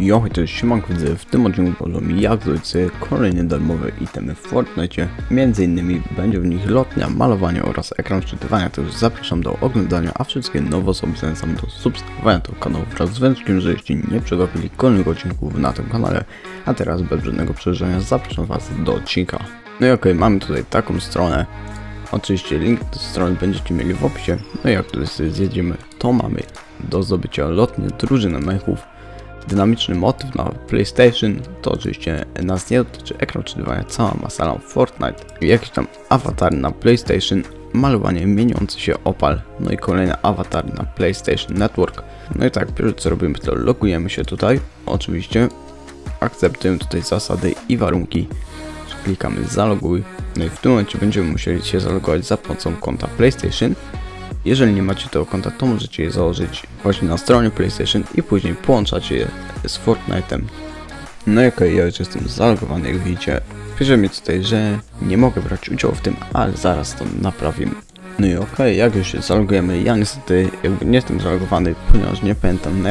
Jo, to jest siemanko, widzę, w tym odcinku pokażę mi jak zrobić sobie kolejne darmowe itemy w Fortnite. Między innymi będzie w nich lotnia, malowanie oraz ekran wczytywania, także zapraszam do oglądania, a wszystkie nowe osoby zachęcam do subskrybowania tego kanału wraz z wędkiem, żebyście nie przegapili kolejnych odcinków na tym kanale. A teraz bez żadnego przedłużania zapraszam was do odcinka. No i okej, mamy tutaj taką stronę. Oczywiście link do strony będziecie mieli w opisie. No i jak tutaj sobie zjedziemy, to mamy do zdobycia lotnie drużyny mechów. Dynamiczny motyw na PlayStation, to oczywiście nas nie dotyczy, ekran wczytywania, cała masa w Fortnite, jakieś tam awatary na PlayStation, malowanie mieniący się opal, no i kolejne awatary na PlayStation Network. No i tak, pierwsze co robimy, to logujemy się tutaj, oczywiście akceptujemy tutaj zasady i warunki, klikamy zaloguj, no i w tym momencie będziemy musieli się zalogować za pomocą konta PlayStation. Jeżeli nie macie tego konta, to możecie je założyć właśnie na stronie PlayStation i później połączacie je z Fortnite'em. No i okej, ja już jestem zalogowany, jak widzicie. Pisze mi tutaj, że nie mogę brać udziału w tym, ale zaraz to naprawimy. No i okej, jak już się zalogujemy, ja niestety nie jestem zalogowany, ponieważ nie pamiętam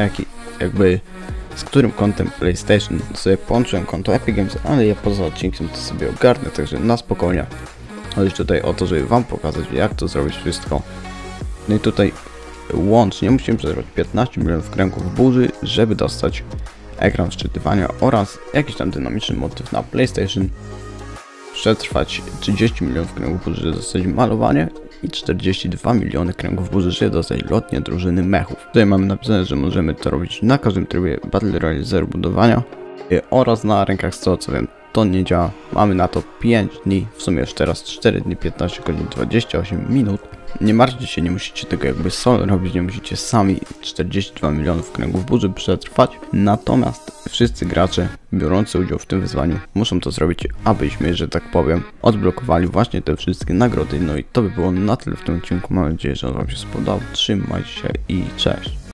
z którym kontem PlayStation sobie połączyłem konto Epic Games, ale ja poza odcinkiem to sobie ogarnę, także na spokojnie. Chodzi tutaj o to, żeby wam pokazać, jak to zrobić wszystko. No i tutaj łącznie musimy przeżywać 15 milionów kręgów burzy, żeby dostać ekran wczytywania oraz jakiś tam dynamiczny motyw na PlayStation. Przetrwać 30 milionów kręgów burzy, żeby dostać malowanie i 42 miliony kręgów burzy, żeby dostać lotnie drużyny mechów. Tutaj mamy napisane, że możemy to robić na każdym trybie Battle Royale 0 budowania oraz na rękach, z tego co wiem, to nie działa. Mamy na to 5 dni, w sumie już teraz 4 dni, 15 godzin, 28 minut. Nie martwcie się, nie musicie tego solo robić, nie musicie sami 42 milionów kręgów burzy przetrwać. Natomiast wszyscy gracze biorący udział w tym wyzwaniu muszą to zrobić, abyśmy, że tak powiem, odblokowali właśnie te wszystkie nagrody. No i to by było na tyle w tym odcinku. Mam nadzieję, że on wam się spodobał. Trzymajcie się i cześć.